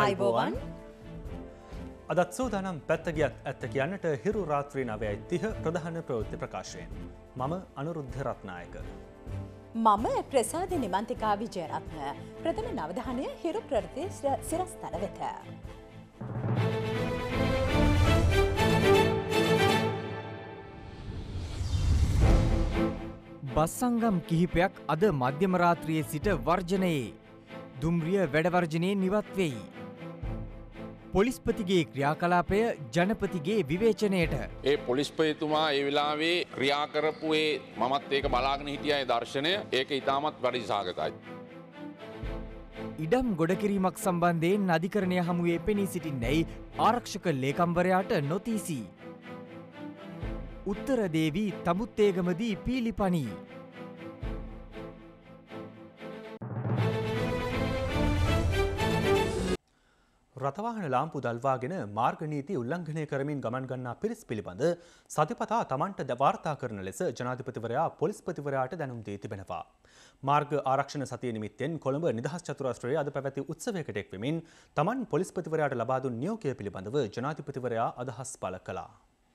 ආයුබෝවන් අදත් සූදානම් පැත්තගියත් ඇත්ත කියන්නට හිරු රාත්‍රී 9:30 ප්‍රධාන ප්‍රවෘත්ති ප්‍රකාශයෙන් මම අනුරුද්ධ රත්නායක මම ප්‍රසාද නිමන්තිකා විජයරත්න ප්‍රථම නවධානය හිරු ප්‍රවෘත්ති සිරස්තල වෙත බස් සංගම් කිහිපයක් අද මධ්‍යම රාත්‍රියේ සිට වර්ජනයේ දුම්රිය වැඩවර්ජනයෙන් ඉවත් වෙයි. පොලිස්පතිගේ ක්‍රියාකලාපය ජනපතිගේ විවේචනයට. ඒ පොලිස්පතිතුමා ඒ වෙලාවේ ක්‍රියා කරපු මමත් ඒක බලාගෙන හිටියා ඒ දර්ශනය ඒක ඉතාමත් පරිසාගතයි. ඉඩම් ගොඩකිරීමක් සම්බන්ධයෙන් අධිකරණය හමුවේ පෙනී සිටින්නැයි ආරක්ෂක ලේකම්වරයාට නොතීසි. උත්තර දේවී තමුත්තේගමදී පීලිපනී. රථවාහන ලාම්පු දල්වාගෙන මාර්ග නීති උල්ලංඝනය කරමින් ගමන් ගන්නා පිරිස් පිළිබඳ සතිපතා තමන්ට වාර්තා කරන ලෙස ජනාධිපතිවරයා පොලිස්පතිවරයාට දැනුම් දී තිබෙනවා. මාර්ග ආරක්ෂණ සතිය නිමිත්තෙන් කොළඹ නිදහස් චතුරස්‍රයේ අද පැවැති උත්සවයකට එක් වෙමින් තමන් පොලිස්පතිවරයාට ලබා දුන් නියෝගය පිළිබඳව ජනාධිපතිවරයා අදහස් පළ කළා.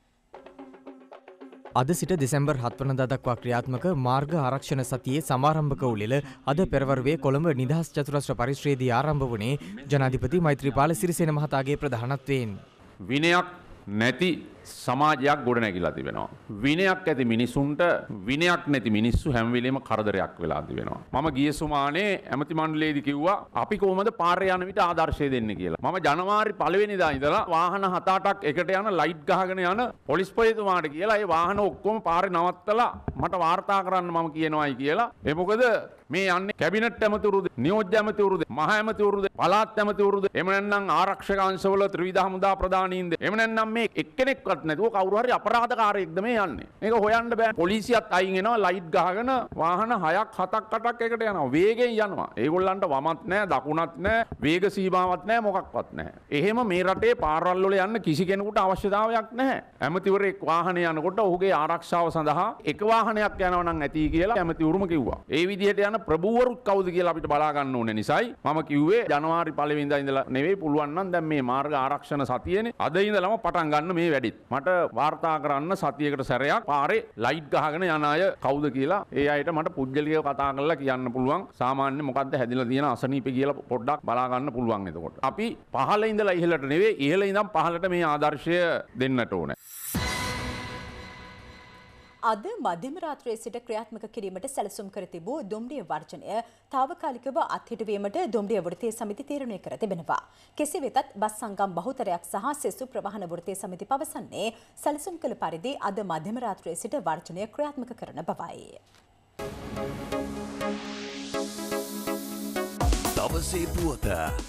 අද සිට දෙසැම්බර් 7 වනදා දක්වා ක්‍රියාත්මක මාර්ග ආරක්ෂණ සතියේ සමාරම්භක උළෙල අද පෙරවරුවේ කොළඹ නිදහස් චතුරස්‍ර පරිශ්‍රයේදී ආරම්භ වුණේ ජනාධිපති මෛත්‍රීපාල සිරිසේන මහතාගේ ප්‍රධානත්වයෙන්. විනයක් නැති සමාජයක් ගොඩනැගිලා තිබෙනවා. විනයක් ඇති මිනිසුන්ට විනයක් නැති මිනිස්සු හැම වෙලේම කරදරයක් වෙලා තිබෙනවා. මම ගිය සුමානේ ඇමති මණ්ඩලයේදී කිව්වා අපි කොහොමද පාරේ යන විට ආදර්ශය දෙන්නේ කියලා. මම ජනවාරි 1 වෙනිදා ඉඳලා වාහන 7-8ක් එකට යන ලයිට් ගහගෙන යන පොලිස්පතිතුමාට කියලා ඒ වාහන ඔක්කොම පාරේ නවත්තලා මට වාර්තා කරන්න මම කියනවායි කියලා. ඒ මොකද මේ යන්නේ කැබිනට් ඇමතිවරුද, නියෝජ්‍ය ඇමතිවරුද, මහ ඇමතිවරුද, පළාත් ඇමතිවරුද, එහෙම නැත්නම් ආරක්ෂක අංශවල ත්‍රිවිධ හමුදා ප්‍රධානීන්ද, එහෙම නැත්නම් මේ එක්කෙනෙක්වත් නැතුව කවුරු හරි අපරාධකාරයෙක්ද මේ යන්නේ. මේක හොයන්න බෑ. පොලිසියත් අයින් එනවා ලයිට් ගහගෙන වාහන 6ක් 7ක් 8ක් එකට යනවා. වේගෙන් යනවා. ඒගොල්ලන්ට වමත් නැහැ, දකුණත් නැහැ, වේග සීමාවක් නැහැ, මොකක්වත් නැහැ. එහෙම මේ රටේ පාරවල් වල යන්න කිසි කෙනෙකුට අවශ්‍යතාවයක් නැහැ. ඇමතිවරයෙක් වාහනේ යනකොට ඔහුගේ ආරක්ෂාව සඳහා එක වාහනයක් යනවා නම් ඇති කියලා ඇමතිවරුම කිව්වා. ඒ විදිහට යන ප්‍රභූවරුත් කවුද කියලා අපිට බලා ගන්න ඕනේ නිසායි මම කිව්වේ ජනවාරි 1 වෙනිදා ඉඳලා නෙවෙයි පුළුවන් නම් දැන් මේ මාර්ග ආරක්ෂණ සතියේනේ අද ඉඳලම පටන් ගන්න මේ වැඩිත්. මට වාර්තා කරන්න සතියකට සැරයක් පාරේ ලයිට් ගහගෙන යන අය කවුද කියලා ඒ අයට මට පුද්ගලිකව කතා කරලා කියන්න පුළුවන්. සාමාන්‍ය මොකද්ද හැදිලා තියෙන අසනීප කියලා පොඩ්ඩක් බලා ගන්න පුළුවන් එතකොට. අපි පහළ ඉඳලා ඉහළට නෙවෙයි ඉහළ ඉඳන් පහළට මේ ආදර්ශය දෙන්නට ඕනේ. අද මධ්‍යම රාත්‍රියේ සිට ක්‍රියාත්මක කිරීමට සැලසුම් කර තිබූ දුම්රිය වර්ජනය තාවකාලිකව අත්හිටුවීමට දුම්රිය වෘත්තීය සමිති තීරණය කර තිබෙනවා. කෙසේ වෙතත් බස් සංගම් බහුතරයක් සහ සෙසු ප්‍රවාහන වෘත්තීය සමිති පවසන්නේ සැලසුම් කළ පරිදි අද මධ්‍යම රාත්‍රියේ සිට වර්ජනය ක්‍රියාත්මක කරන බවයි. දවසේ පුවත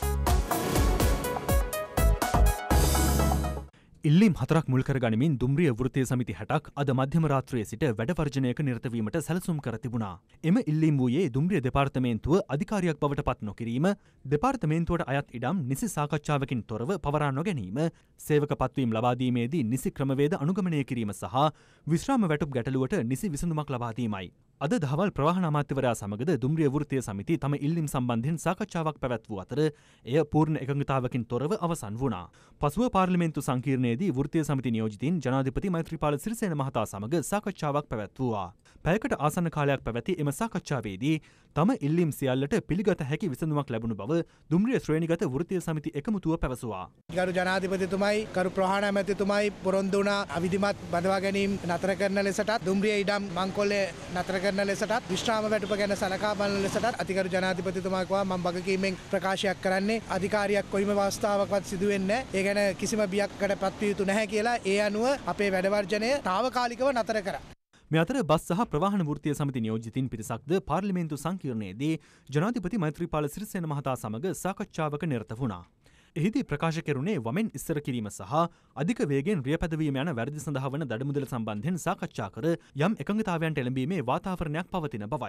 ඉල්ලීම් 4ක් මුල් කර ගනිමින් දුම්රිය වෘත්තීය සමිති 60ක් අද මධ්‍යම රාත්‍රියේ සිට වැඩ වර්ජනයක නිරත වීමට සැලසුම් කර තිබුණා. එම ඉල්ලීම් වූයේ දුම්රිය දෙපාර්තමේන්තුව අධිකාරියක් බවට පත් නොකිරීම, දෙපාර්තමේන්තුවට අයත් ඉඩම් නිසි සාකච්ඡාවකින් තොරව පවරා නොගැනීම, සේවක පත්වීම් ලබා දීමේදී නිසි ක්‍රමවේද අනුගමනය කිරීම සහ විශ්‍රාම වැටුප් ගැටලුවට නිසි විසඳුමක් ලබා දීමයි. අද දහවල් ප්‍රවාහන අමාත්‍යවරයා සමගද දුම්රිය වෘත්තීය සමිති තම ඉල්ලීම් සම්බන්ධයෙන් සාකච්ඡාවක් පැවැත්වූ අතර එය පූර්ණ එකඟතාවකින් තොරව අවසන් වුණා. පසුව පාර්ලිමේන්තු සංකීර්ණයේදී වෘත්තීය සමිති නියෝජිතින් ජනාධිපති මෛත්‍රීපාල සිරිසේන මහතා සමග සාකච්ඡාවක් පැවැත්වුවා. පැයකට ආසන්න කාලයක් පැවැති එම සාකච්ඡාවේදී තම ඉල්ලීම් සියල්ලට පිළිගත හැකි විසඳුමක් ලැබුණු බව දුම්රිය ශ්‍රේණිගත වෘත්තීය සමිති එකමුතුව පැවසුවා. ගරු ජනාධිපතිතුමයි කරු ප්‍රහාණ ඇමතිතුමයි පොරොන්දු වුණ අවිධිමත් බඳවා ගැනීම නතර කරන ලෙසටත් දුම්රිය ඉඩම් මංකොල්ලේ නතර කරන ලෙසටත් විශ්‍රාම වැටුප ගැන සලකා බලන ලෙසටත් අතිගරු ජනාධිපතිතුමා කිව්වා මම වගකීමෙන් ප්‍රකාශයක් කරන්නේ අධිකාරියක් කොයිම අවස්ථාවකවත් සිදු වෙන්නේ නැහැ. ඒ ගැන කිසිම බියක්කට පත්විය යුතු නැහැ කියලා ඒ අනුව අපේ වැඩ වර්ජනය తాවකාලිකව නතර කරා. මේ අතර බස් සහ ප්‍රවාහන වෘත්තීය සමිති නියෝජිතින් පිරිසක්ද පාර්ලිමේන්තු සංකීර්ණයේදී ජනාධිපති මෛත්‍රීපාල සිරිසේන මහතා සමග සාකච්ඡාවක නිරත වුණා. එහිදී ප්‍රකාශ කෙරුණේ වමෙන් ඉස්සර කිරීම සහ අධික වේගෙන් රියපැදවීම යන වැරදි සඳහා වන දඩමුදල සම්බන්ධයෙන් සාකච්ඡා කර යම් එකඟතාවයන්ට එළඹීමේ වාතාවරණයක් පවතින බවයි.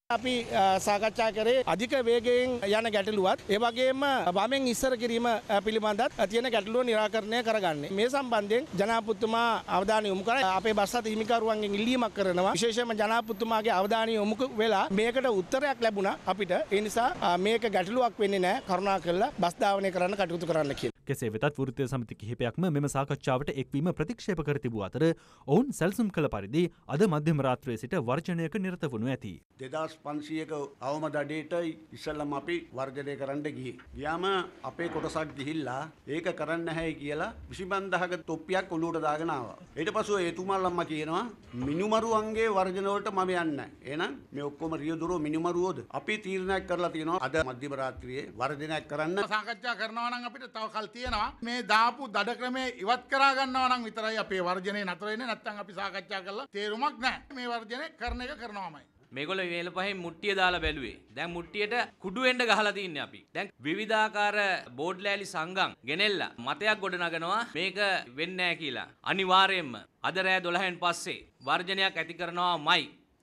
අපි සාකච්ඡා කරේ අධික වේගයෙන් යන ගැටලුවත් ඒ වගේම වමෙන් ඉස්සර කිරීම පිළිබඳත් තියෙන ගැටලුව निराකරණය කරගන්නේ. මේ සම්බන්ධයෙන් ජනාධිපතිතුමා අවධානය යොමු කරලා අපේ බස්සත් හිමිකරුවන්ගෙන් ඉල්ලීමක් කරනවා. විශේෂයෙන්ම ජනාධිපතිතුමාගේ අවධානය යොමු වෙලා මේකට උත්තරයක් ලැබුණා අපිට. ඒ නිසා මේක ගැටලුවක් වෙන්නේ නැහැ. කරුණාකරලා බස් ධාවනය කරන්න කටයුතු කරන්න කියලා. කෙසේ වෙතත් වෘත්තීය සමිති කිහිපයක්ම මෙම සාකච්ඡාවට එක්වීම ප්‍රතික්ෂේප කර තිබූ අතර ඔවුන් සැලසුම් කළ පරිදි අද මධ්‍යම රාත්‍රියේ සිට වර්ජනයක නිරත වනු ඇති. 2500ක අවම දඩේට ඉස්සල්ලාම අපි වර්ජනය කරන්න ගියේ. ගියාම අපේ කොටසක් ගිහිල්ලා ඒක කරන්න නැහැ කියලා 25000ක තොප්පියක් ඔලුවට දාගෙන ආවා. ඊට පස්සේ එතුමාලම්ම කියනවා මිනුමරුවන්ගේ වර්ජන වලට මම යන්නේ නැහැ. එහෙනම් මේ ඔක්කොම රියදුරෝ මිනුමරුවෝද? අපි තීරණයක් කරලා තියෙනවා අද මධ්‍යම රාත්‍රියේ වර්ජනයක් කරන්න. සාකච්ඡා කරනවා නම් අපිට තව කල් තියෙනවා. මේ දාපු දඩ ක්‍රමේ ඉවත් කරා ගන්නවා නම් විතරයි අපේ වර්ජනේ නතර වෙන්නේ. නැත්නම් අපි සාකච්ඡා කරලා තේරුමක් නැහැ. මේ වර්ජනේ කරන එක කරනවාමයි. මේගොල්ලෝ වේල පහෙන් මුට්ටිය දාලා බැලුවේ. දැන් මුට්ටියට කුඩු වෙන්න ගහලා තින්නේ අපි. දැන් විවිධාකාර බෝඩ් ලෑලි සංගම් ගෙනෙල්ලා මතයක් ගොඩනගනවා මේක වෙන්නේ නැහැ කියලා. අනිවාර්යයෙන්ම අද රෑ 12න් පස්සේ වර්ජනයක් ඇති කරනවාමයි.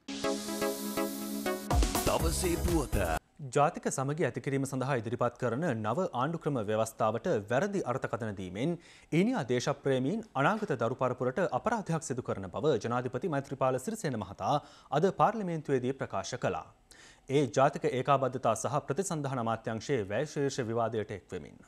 දවසේ පුවත ජාතික සමගිය ඇතිකිරීම සඳහා ඉදිරිපත් කරන නව ආණ්ඩුක්‍රම ව්‍යවස්ථාවට වැරදි අර්ථකථන දීමෙන් ඊනියා දේශප්‍රේමීන් අනාගත දරු පරපුරට අපරාධයක් සිදු කරන බව ජනාධිපති මෛත්‍රීපාල සිරිසේන මහතා අද පාර්ලිමේන්තුවේදී ප්‍රකාශ කළා. ඒ ජාතික ඒකාබද්ධතා සහ ප්‍රතිසන්ධාන අමාත්‍යාංශයේ වැය ශීර්ෂ විවාදයට එක්වෙමින්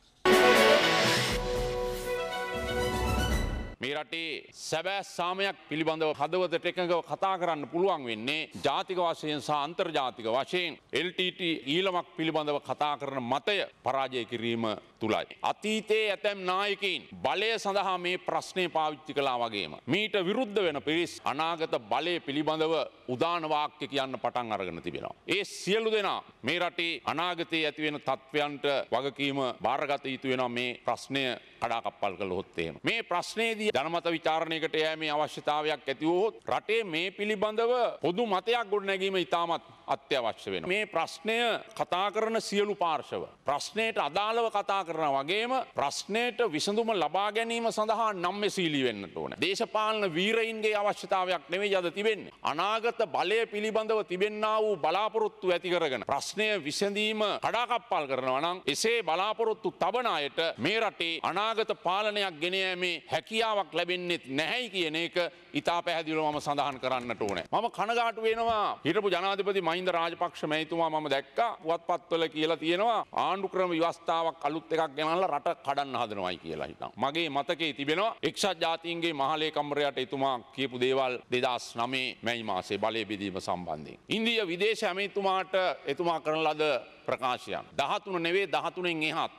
මේ රටේ සැබෑ සාමයක් පිළිබඳව හදවතට එකඟව කතා කරන්න පුළුවන් වෙන්නේ ජාතික වශයෙන් සහ අන්තර්ජාතික වශයෙන් LTT ඊළමක් පිළිබඳව කතා කරන මතය පරාජය කිරීම තුලයි. අතීතයේ ඇතැම් නායකයින් බලය සඳහා මේ ප්‍රශ්නේ පාවිච්චි කළා වගේම මීට විරුද්ධ වෙන පිරිස් අනාගත බලය පිළිබඳව උදාන වාක්‍ය කියන්න පටන් අරගෙන තිබෙනවා. ඒ සියලු දෙනා මේ රටේ අනාගතයේ ඇති වෙන තත්ත්වයන්ට වගකීම බාරගත යුතු වෙනවා මේ ප්‍රශ්නය කඩාකප්පල් කළොත් එහෙම. මේ ප්‍රශ්නේදී ජනමත විචාරණයකට යෑමේ අවශ්‍යතාවයක් ඇති වුවහොත් රටේ මේ පිළිබඳව පොදු මතයක් ගොඩනැගීම ඉතාමත් අත්‍යවශ්‍ය වෙනවා. මේ ප්‍රශ්නය කතා කරන සියලු පාර්ශව ප්‍රශ්නයට අදාළව කතා කරන වගේම ප්‍රශ්නයට විසඳුම ලබා ගැනීම සඳහා නම්මැසීලී වෙන්නට ඕන. දේශපාලන වීරයින්ගේ අවශ්‍යතාවයක් නෙවෙයි අද තිබෙන්නේ. අනාගත බලය පිළිබඳව තිබෙන්නා වූ බලාපොරොත්තු ඇති කරගෙන ප්‍රශ්නය විසඳීම කඩාකප්පල් කරනවා නම් එසේ බලාපොරොත්තු තබන අයට මේ රටේ අනාගත පාලනයක් ගෙන යාමේ හැකියාවක් ලැබෙන්නේ නැහැයි කියන එක ඉතා පැහැදිලිව මම සඳහන් කරන්නට ඕනේ. මම කනගාටු වෙනවා හිටපු ජනාධිපති මහින්ද රාජපක්ෂ මැතිතුමා මම දැක්කා පුවත්පත්වල කියලා තියෙනවා ආණ්ඩුක්‍රම ව්‍යවස්ථාවක් අලුත් එකක් ගෙනල්ලා රට කඩන්න හදනවායි කියලා හිතනවා. මගේ මතකයේ තිබෙනවා එක්සත් ජාතීන්ගේ මහලේකම්වරයාට එතුමා කියපු දේවල් 2009 මැයි මාසයේ බලය බෙදීම සම්බන්ධයෙන්. ඉන්දියා විදේශ ඇමතිතුමාට එතුමා කරන ලද ප්‍රකාශයන් 13 නෙවෙයි 13න් එහා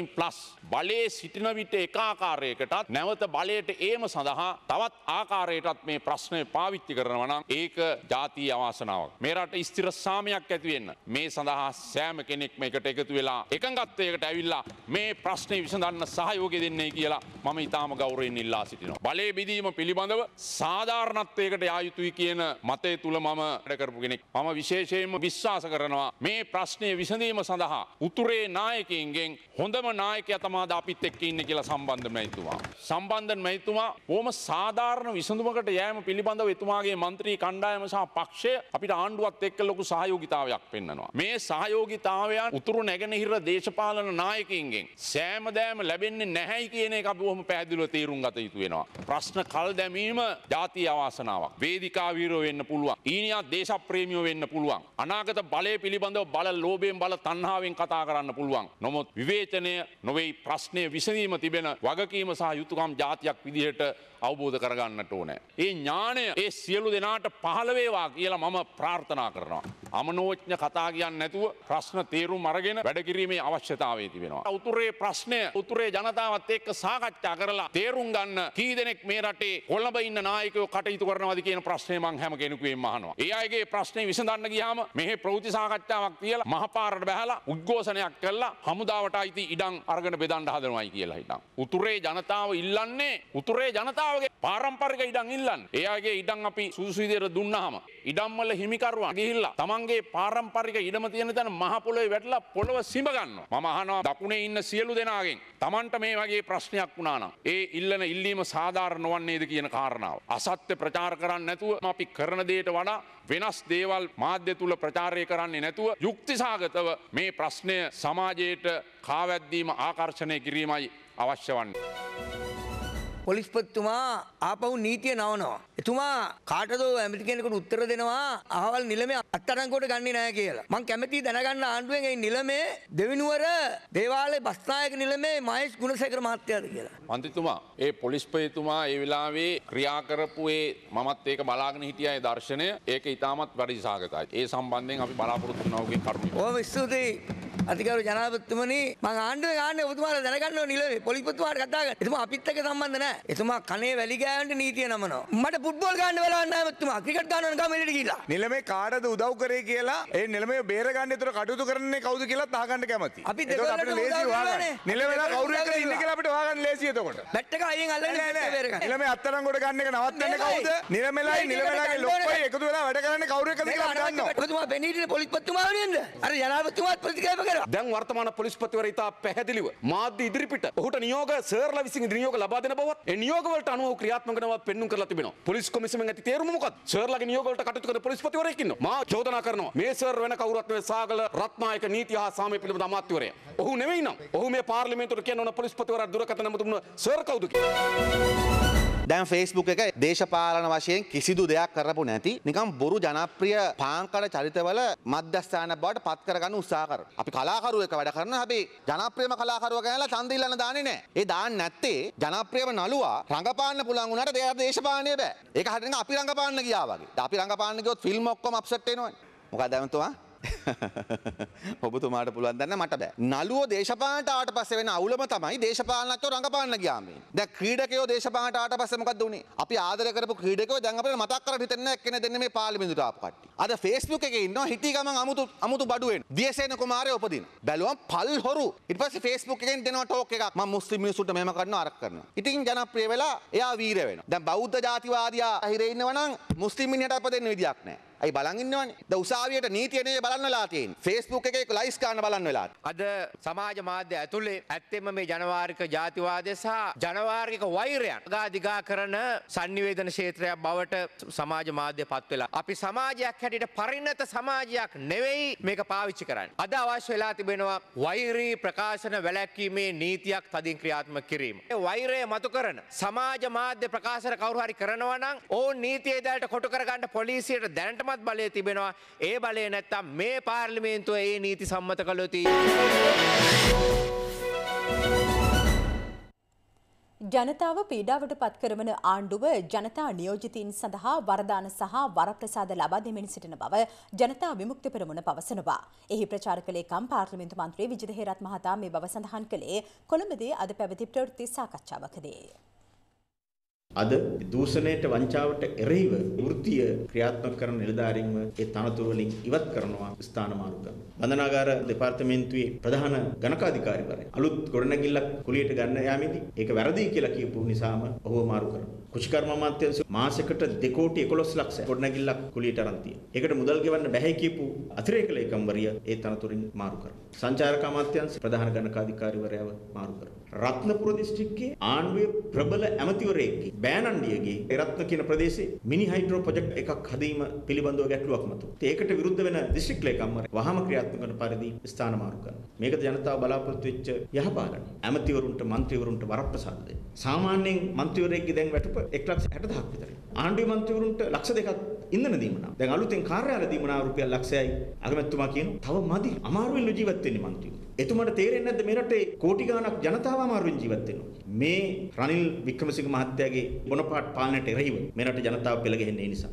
13+ බලයේ සිටින විට එක ආකාරයකටත් නැවත බලයට ඒම සඳහා තවත් ආකාරයකටත් මේ ප්‍රශ්නය පාවිච්චි කරනවා නම් ඒක ජාතීය අවාසනාවක්. මේ රට ස්ථිර සාමයක් ඇති වෙන්න මේ සඳහා සෑම කෙනෙක්ම එකට එකතු වෙලා එකඟත්වයකට ඇවිල්ලා මේ ප්‍රශ්නේ විසඳන්න සහයෝගය දෙන්නයි කියලා මම ඊටාම ගෞරවයෙන් ඉල්ලා සිටිනවා. බලයේ බෙදීම පිළිබඳව සාධාරණත්වයකට යා යුතුයි කියන මතය තුල මම වැඩ කරපු කෙනෙක්. මම විශේෂයෙන්ම විශ්වාස කරනවා මේ ප්‍රශ්නේ විසඳීම සඳහා උතුරේ නායකයින්ගෙන් හොඳම නායකයා තමයි අපිත් එක්ක ඉන්නේ කියලා සම්බන්ධ මැතිතුමා. සම්බන්ධ මැතිතුමා බොහොම සාධාරණ විසඳුමකට යෑම පිළිබඳව එතුමාගේ മന്ത്രി කණ්ඩායම සහ පක්ෂය අපිට ආණ්ඩුවත් එක්ක ලොකු සහයෝගිතාවයක් පෙන්වනවා. මේ සහයෝගිතාවයන් උතුරු නැගෙනහිර දේශපාලන නායකයින්ගෙන් සෑමදෑම ලැබෙන්නේ නැහැයි කියන එක අපි බොහොම පැහැදිලිව තේරුම් ගත යුතු වෙනවා. ප්‍රශ්න කල් දැමීම ජාතිය අවාසනාවක්. වේදිකා වීරයෝ වෙන්න පුළුවන්. ඊනියා දේශප්‍රේමියෝ වෙන්න පුළුවන්. අනාගත බලය පිළිබඳව බල ලෝභයෙන් බල තණ්හාවෙන් කතා කරන්න පුළුවන්. නමුත් විවේචනය නොවේ ප්‍රශ්නය විසඳීම තිබෙන වගකීම සහ යුතුකම් ජාතියක් විදිහට අවබෝධ කරගන්නට ඕනේ. ඒ ඥාණය ඒ සියලු දෙනාට පහළ වේවා කියලා මම ප්‍රාර්ථනා කරනවා. අමනෝඥ කතා කියන්නේ නැතුව ප්‍රශ්න තේරුම් අරගෙන වැඩ කිරීමේ අවශ්‍යතාවය තිබෙනවා. උතුරේ ප්‍රශ්නය උතුරේ ජනතාවත් එක්ක සාකච්ඡා කරලා තේරුම් ගන්න කී දෙනෙක් මේ රටේ කොළඹ ඉන්න නායකයෝ කටයුතු කරනවාද කියන ප්‍රශ්නේ මම හැම කෙනෙකුගෙන්ම අහනවා. ඒ අයගේ ප්‍රශ්නේ විසඳන්න ගියාම මෙහි ප්‍රවෘත්ති සාකච්ඡාවක් තියලා මහපාරට බහැලා උද්ඝෝෂණයක් කළා හමුදාවට අයිති ඉඩම් අරගෙන බෙදන්න හදනවායි කියලා හිටන්. උතුරේ ජනතාව ඉල්ලන්නේ උතුරේ ජනතාවගේ පාරම්පරික ඉඩම් ඉල්ලන්නේ. ඒ අයගේ ඉඩම් අපි සුදුසු විදියට දුන්නාම ඉඩම් වල හිමිකරුවන් ගිහිල්ලා තමන් තමන්ගේ පාරම්පරික ඉඩම තියෙන තැන මහ පොළොවේ වැටලා පොළොව සිඹ ගන්නවා. මම අහනවා දකුණේ ඉන්න සියලු දෙනාගෙන් තමන්ට මේ වගේ ප්‍රශ්නයක් වුණා නම් ඒ ඉල්ලන ඉල්ලීම සාධාරණ නොවන්නේද කියන කාරණාව. අසත්‍ය ප්‍රචාර කරන්නේ නැතුව අපි කරන දේට වඩා වෙනස් දේවල් මාධ්‍ය තුල ප්‍රචාරය කරන්නේ නැතුව යුක්තිසහගතව මේ ප්‍රශ්නය සමාජයට කාවැද්දීම ආකර්ෂණය කිරීමයි අවශ්‍ය වන්නේ. පොලිස්පතිතුමා ආපහු නීතිය නවනවා. එතුමා කාටද ඇමති කෙනෙකුට උත්තර දෙනවා අහවල් නිලමේ අත්අඩංගුවට ගන්නේ නැහැ කියලා. මම කැමැතියි දැනගන්න ආණ්ඩුවෙන් මේ නිලමේ දෙවිනුවර දේවාලේ බස්නායක නිලමේ මහේෂ් ගුණසේකර මහත්තයාද කියලා. මන්ත්‍රීතුමා ඒ පොලිස්පතිතුමා ඒ වෙලාවේ ක්‍රියා කරපු මමත් ඒක බලාගෙන හිටියා ඒ දර්ශනය ඒක ඉතාමත් වැඩිසහගතයි. ඒ සම්බන්ධයෙන් අපි බලාපොරොත්තු වෙන ඔහුගේ කරුණු. ඕම ස්තුතියි. අධිකාරු ජනාධිපතිතුමනි මම ආණ්ඩුවේ ගාන්නේ ඔබතුමාලා දැනගන්න ඕන නිලමේ පොලිස්පතිතුමාට කතා කරන්න. එතුමා අපිත් එක්ක සම්බන්ධ නැහැ. එතුමා කනේ වැලි ගෑවන්ට නීතිය නමනවා. මට ෆුට්බෝල් ගන්න වෙලාවක් නැහැ මතුමා. ක්‍රිකට් ගන්න ගම එළියට ගිහිල්ලා. නිලමේ කාටද උදව් කරේ කියලා ඒ නිලමේ බේර ගන්න ඒතර කටයුතු කරන්නේ කවුද කියලා අහගන්න කැමතියි. අපි දෙකකට ලේසි හොයාගන්න. නිලමේලා කවුරු එක්කද ඉන්නේ කියලා අපිට හොයාගන්න ලේසි එතකොට. බැට් එක අයියෙන් අල්ලගෙන බේර ගන්න. නිලමේ අත්අඩංගුවට ගන්න එක නවත්තන්නේ කවුද? නිලමේලායි නිලමේලාගේ ලොක්කයි එකතු වෙලා වැඩ කරන්නේ කවුරු එක්කද කියලා අපි දන්නවා. ඔබතුමා බෙනීටේ පොලිස්පතිතුමා වෙනින්ද? අර ජනාධිපතිතුමාත් ප්‍රතික්‍රියා කරා. දැන් වර්තමාන පොලිස්පතිවරයා ඉතා පැහැදිලිව මාධ්‍ය ඉදිරිපිට ඔහුට නියෝග සර්ලා විසින් නියෝග ලබා දෙන බවත් ඒ නියෝග වලට අනුව ක්‍රියාත්මක වෙනවා පෙන්눔 කරලා තිබෙනවා. පොලිස් කොමිසමෙන් ඇති තේරුම මොකක්ද? සර්ලාගේ නියෝග වලට කටයුතු කරන පොලිස්පතිවරයෙක් ඉන්නවා. මා චෝදනා කරනවා මේ සර් වෙන කවුරුත් නෙවෙයි සාගල රත්නායක නීති හා සාමය පිළිබඳ අමාත්‍යවරයා. ඔහු නෙවෙයි නම් ඔහු මේ පාර්ලිමේන්තුවට කියන ඕන පොලිස්පතිවරයා දුරකථන නමුත් සර් කවුද කියලා. දැන් Facebook එක දේශපාලන වශයෙන් කිසිදු දෙයක් කරපු නැති නිකම් බොරු ජනප්‍රිය පාංකඩ චරිතවල මධ්‍යස්ථාන බවට පත් කරගන්න උත්සාහ කරනවා. අපි කලාකරුවෙක් වැඩ කරනවා. හැබැයි ජනප්‍රියම කලාකරුවා ගැනලා ඡන්ද ඉල්ලන්න දාන්නේ නැහැ. ඒ දාන්නේ නැත්තේ ජනප්‍රියම නළුවා රංගපාන්න පුළුවන් වුණාට දේශපාලනය බෑ. ඒක හරියට අපි රංගපාන්න ගියා වගේ. අපි රංගපාන්න ගියොත් ෆිල්ම් ඔක්කොම අප්සෙට් වෙනවනේ. මොකද ඇමතුමා ඔබතුමාට පුළුවන් දන්න මට බෑ. නළුවෝ දේශපාලනට ආවට පස්සේ වෙන අවුලම තමයි දේශපාලනඥයෝ රංගපාන්න ගියාම. දැන් ක්‍රීඩකයෝ දේශපාලනට ආවට පස්සේ මොකද උනේ? අපි ආදරය කරපු ක්‍රීඩකයෝ දැන් අපිට මතක් කරලා හිටින්නේ නැහැ එක්කෙනෙක් දෙන්නේ මේ පාර්ලිමේන්තුවට ආපු කට්ටිය. අද Facebook එකේ ඉන්නවා හිටි ගමන් අමුතු බඩු වෙන. දියසේන කුමාරය උපදින. බැලුවම් පල් හොරු. ඊට පස්සේ Facebook එකෙන් දෙනවා ටෝක් එකක්. මම මුස්ලිම් මිනිස්සුන්ට මෙහෙම කරනවා අරක් කරනවා. ඉතින් ජනප්‍රිය වෙලා එයා වීර වෙනවා. දැන් බෞද්ධ ජාතිවාදියා හිරේ ඉන්නවා නම් මුස්ලිම් මිනිහට අපදෙන්න විදියක් නැහැ. අයි බලන් ඉන්නවනේ. දැන් උසාවියට නීතිය නේ බලන්න වෙලා තියෙන්නේ. Facebook එකේ ලයිස් ගන්න බලන්න වෙලා. අද සමාජ මාධ්‍ය ඇතුලේ ඇත්තෙම මේ ජනවාරික ජාතිවාදය සහ ජනවාරික වෛරයන් ගාදිගා කරන sannivedana ක්ෂේත්‍රයක් බවට සමාජ මාධ්‍ය පත් වෙලා. අපි සමාජයක් හැටියට පරිණත සමාජයක් නෙවෙයි මේක පාවිච්චි කරන්නේ. අද අවශ්‍ය වෙලා තිබෙනවා වෛරී ප්‍රකාශන වැළැක්වීමේ නීතියක් තදින් ක්‍රියාත්මක කිරීම. ඒ වෛරය මතු කරන සමාජ මාධ්‍ය ප්‍රකාශන කවුරු හරි කරනවා නම් ඕන් නීතියේ දාලට කොටු කරගන්න පොලිසියට දැනටම බලය තිබෙනවා. ඒ බලය නැත්තම් මේ පාර්ලිමේන්තුව ඒ නීති සම්මත කළොත් ජනතාව පීඩාවට පත් කරවන ආණ්ඩුව ජනතා නියෝජිතීන් සඳහා වරදාන සහ වරප්‍රසාද ලබා දෙමින් සිටින බව ජනතා විමුක්ති පෙරමුණ පවසනවා. එහි ප්‍රචාරක ලේකම් පාර්ලිමේන්තු මන්ත්‍රී විජිත හේරත් මහතා මේ බව සඳහන් කළේ කොළඹදී අද පැවති ප්‍රවෘත්ති සාකච්ඡාවකදී. අද දූෂණයට වංචාවට එරෙහිව වෘත්තීය ක්‍රියාත්මක කරන නිලධාරීන්ව ඒ තනතුරු වලින් ඉවත් කරනවා ස්ථාන මාරු කරනවා. බන්ධනාගාර දෙපාර්තමේන්තුවේ ප්‍රධාන ගණකාධිකාරිවරයා අලුත් ගොඩනැගිල්ලක් කුලියට ගන්න යාමේදී ඒක වැරදි කියලා කියපු නිසාම ඔහුව මාරු කරනවා. කුෂිකර්ම අමාත්‍යාංශ මාසෙකට 2 කෝටි 11 ලක්ෂ ගොඩනැගිල්ලක් කුලියට අරන් තියෙනවා. ඒකට මුදල් ගෙවන්න බැහැ කියපු අතිරේක ලේකම්වරිය ඒ තනතුරින් මාරු කරනවා. සංචාරක අමාත්‍යාංශ ප්‍රධාන ගණකාධිකාරිවරයාව මාරු කරනවා. රත්නපුර දිස්ත්‍රික්කයේ ආණ්ඩුවේ ප්‍රබල ඇමතිවරයෙක්ගේ බෑනන්ඩියගේ එරත්න කියන ප්‍රදේශයේ මිනි හයිඩ්‍රෝ ප්‍රොජෙක්ට් එකක් හදීම පිළිබඳව ගැටලුවක් මතුවුණා. ඒකට විරුද්ධ වෙන දිස්ත්‍රික් ලේකම්වරයා වහාම ක්‍රියාත්මක කරන පරිදි ස්ථාන මාරු කරනවා. මේකද ජනතාව බලාපොරොත්තු වෙච්ච යහපාලනය. ඇමතිවරුන්ට മന്ത്രിවරුන්ට වරප්‍රසාද දෙන්න. සාමාන්‍යයෙන් മന്ത്രിවරයෙක්ගේ දැන් වැටුප 1,60,000ක් විතරයි. ආණ්ඩුවේ മന്ത്രിවරුන්ට ලක්ෂ 2ක් ඉන්ධන දීමනා. දැන් අලුතෙන් කාර්යාල දීමනා රුපියල් ලක්ෂයයි අගමැතිතුමා කියනවා තව මදි. අමාරුවෙන් ජීවත් වෙන්නේ മന്ത്രിවරු. එතුමාට තේරෙන්නේ නැද්ද මේ රටේ කෝටි ගාණක් ජනතාව අමාරුවෙන් ජීවත් වෙනවා. මේ රනිල් වික්‍රමසිංහ මහත්තයාගේ බොනපාට් පාලනයට එරෙහිව මේ රටේ ජනතාව පෙළ ගැහෙන්නේ නිසා.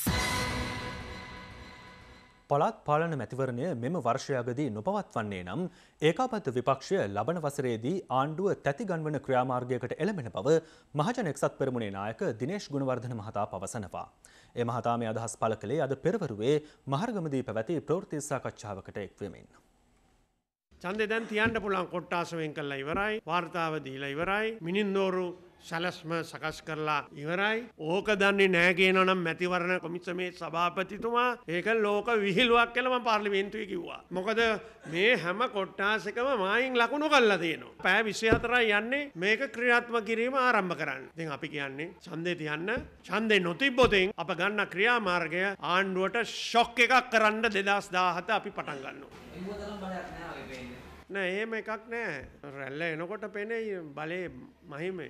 පළාත් පාලන මැතිවරණය මෙම වර්ෂයකදී නොපවත්වන්නේ නම් ඒකාබද්ධ විපක්ෂය ලබන වසරේදී ආණ්ඩුව තැති ගන්වන ක්‍රියාමාර්ගයකට එළඹෙන බව මහජන එක්සත් පෙරමුණේ නායක දිනේෂ් ගුණවර්ධන මහතා පවසනවා. ඒ මහතා මේ අදහස් පළ කළේ අද පෙරවරුවේ මහරගමදී පැවති ප්‍රවෘත්ති සාකච්ඡාවකට එක්වෙමින්. ඡන්දේ දැන් තියන්න පුළුවන් කොට්ටාස වෙන් කළා ඉවරයි. වාර්තාව දීලා ඉවරයි. මිනින්දෝරු සැලැස්ම සකස් කරලා ඉවරයි. ඕක දන්නේ නැහැ කියනවා නම් මැතිවරණ කොමිසමේ සභාපතිතුමා ඒක ලෝක විහිළුවක් කියලා මම පාර්ලිමේන්තුවේ කිව්වා. මොකද මේ හැම කොට්ටාසකම මායින් ලකුණු කරලා තියෙනවා. පැය 24යි යන්නේ මේක ක්‍රියාත්මක කිරීම ආරම්භ කරන්න. ඉතින් අපි කියන්නේ ඡන්දේ තියන්න. ඡන්දේ නොතිබ්බොතින් අප ගන්න ක්‍රියාමාර්ගය ආණ්ඩුවට ෂොක් එකක් කරන්න 2017 අපි පටන් ගන්නවා. නෑ එහෙම එකක් නෑ. රැල්ල එනකොට පෙනේ බලේ මහිමය.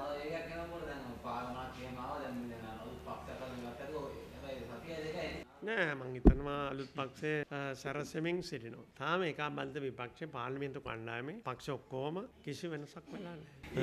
නෑ මං හිතනවා අලුත් පක්ෂේ සැරසෙමින් සිටිනවා. තාම ඒකාබද්ධ විපක්ෂේ පාර්ලිමේන්තු කණ්ඩායමේ පක්ෂ ඔක්කොම කිසි වෙනසක් වෙලා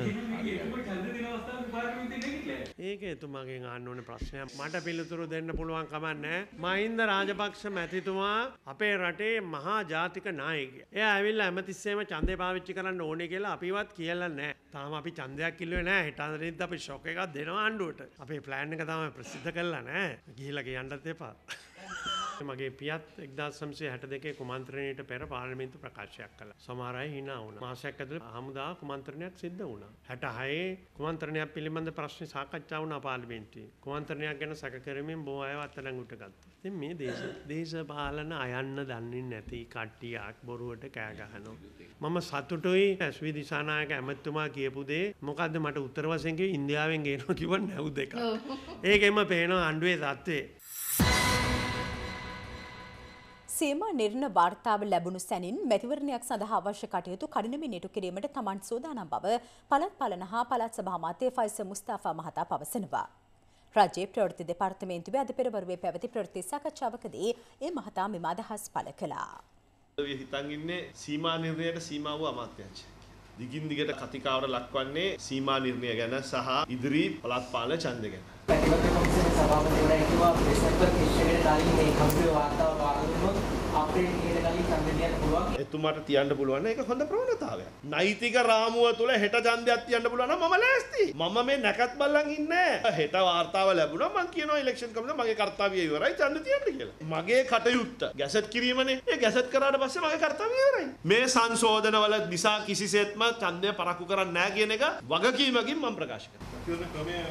නෑ. ඒක එතුමාගෙන් අහන්න ඕනේ ප්‍රශ්නයක්. මට පිළිතුරු දෙන්න පුළුවන් කමක් නෑ. මහින්ද රාජපක්ෂ මැතිතුමා අපේ රටේ මහා ජාතික නායකයා. එයා ඇවිල්ලා හැමතිස්සෙම ඡන්දේ පාවිච්චි කරන්න ඕනේ කියලා අපිවත් කියලා නෑ. තාම අපි ඡන්දයක් කිල්ලුවේ නෑ. හෙට අතරින්ද අපි ෂොක් එකක් දෙනවා ආණ්ඩුවට. අපේ ප්ලෑන් එක තාම ප්‍රසිද්ධ කරලා නෑ. ගිහිල්ලා කියන්නත් එපා. මගේ පියත් 1962 කුමන්ත්‍රණයට පෙර පාර්ලිමේන්තු ප්‍රකාශයක් කළා. සමහර අය hina වුණා. මාසයක් ඇතුළත හමුදා කුමන්ත්‍රණයක් සිද්ධ වුණා. 66 කුමන්ත්‍රණයක් පිළිබඳ ප්‍රශ්න සාකච්ඡා වුණා පාර්ලිමේන්තුවේ. කුමන්ත්‍රණයක් ගැන සැක කරමින් බොහෝ අය අත්අඩංගුවට ගත්තා. ඉතින් මේ දේශපාලන අයන්න දන්නේ නැති කට්ටියක් බොරුවට කෑ ගහනවා. මම සතුටුයි එස්.වි. දිසානායක ඇමතුමා කියපු දේ. මොකද්ද මට උත්තර වශයෙන් කිව්වේ ඉන්දියාවෙන් ගේනවා කිව්ව නැව් දෙකක්. ඒකෙම පේනවා ආණ්ඩුවේ තත්ත්වය. සීමා නිර්ණ වාර්තාව ලැබුණු සැනින් මැතිවරණයක් සඳහා අවශ්‍ය කටයුතු කඩිනමින් ඉටු කිරීමට තමන් සූදානම් බව පළාත් පාලන හා පළාත් සභා අමාත්‍ය ෆයිසල් මුස්තාෆා මහතා පවසනවා. රාජ්‍ය ප්‍රවෘත්ති දෙපාර්තමේන්තුවේ අද පෙරවරුවේ පැවති ප්‍රවෘත්ති සාකච්ඡාවකදී ඒ මහතා මෙම අදහස් පළ කළා. හිතන් ඉන්නේ සීමා නිර්ණයට සීමා වූ අමාත්‍යාංශය. දිගින් දිගට කතිකාවට ලක්වන්නේ සීමා නිර්ණය ගැන සහ ඉදිරි පළාත් පාලන ඡන්දය ගැන. එතුමාට තියන්න පුළුවන් ඒක හොඳ ප්‍රවණතාවයක්. නෛතික රාමුව තුල හෙට ඡන්දයක් තියන්න පුළුවන් නම් මම ලෑස්ති. මම මේ නැකත් බල්ලන් ඉන්නේ. හෙට වාර්තාව ලැබුණා මම කියනවා ඉලෙක්ෂන් කමිටුව මගේ කාර්යය ඉවරයි ඡන්ද තියන්න කියලා. මගේ කටයුත්ත ගැසට් කිරීමනේ. ඒ ගැසට් කරාට පස්සේ මගේ කාර්යය ඉවරයි. මේ සංශෝධනවල නිසා කිසිසේත්ම ඡන්දය පරක්කු කරන්නේ නැහැ කියන එක වගකීමකින් මම ප්‍රකාශ කරනවා.